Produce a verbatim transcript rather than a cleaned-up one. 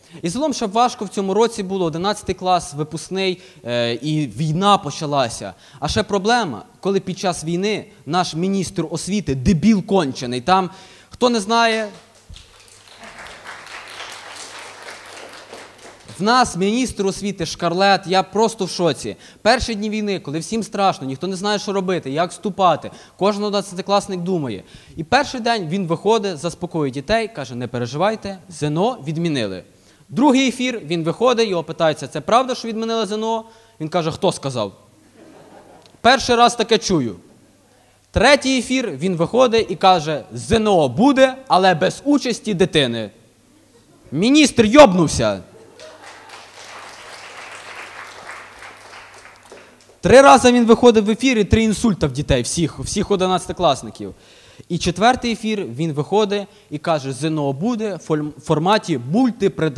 І загалом, щоб важко в цьому році було, одинадцятий клас, випускний, е, і війна почалася. А ще проблема, коли під час війни наш міністр освіти дебіл кончений. Там, хто не знає, в нас міністр освіти Шкарлет, я просто в шоці. Перші дні війни, коли всім страшно, ніхто не знає, що робити, як вступати, кожен одинадцятикласник думає. І перший день він виходить, заспокоює дітей, каже, не переживайте, ЗНО відмінили. Другий ефір, він виходить, його питається, це правда, що відмінили ЗНО? Він каже, хто сказав? Перший раз таке чую. Третій ефір, він виходить і каже, ЗНО буде, але без участі дитини. Міністр йобнувся. Три рази він виходив в ефір і три інсульта в дітей, всіх, всіх одинадцятикласників. І четвертий ефір, він виходить і каже, ЗНО буде в форматі мультипредметної